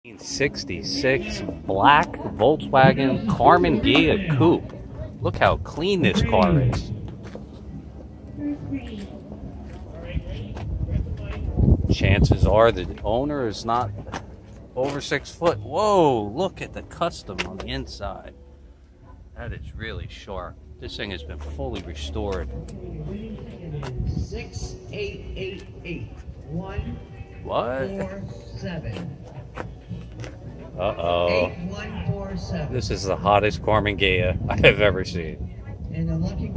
1966 black Volkswagen Karmann Ghia coupe. Look how clean this car is. Chances are the owner is not over 6 foot. Whoa, look at the custom on the inside. That is really sharp. This thing has been fully restored. 6888 What? 147. Uh-oh. 8147. This is the hottest Karmann Ghia I have ever seen. And the lucky